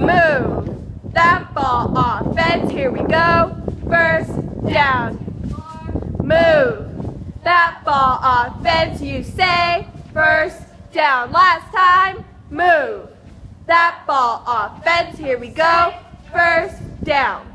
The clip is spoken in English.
Move that ball offense. Here we go. First down. Move that ball offense. You say first down. Last time. Move that ball offense. Here we go. First down.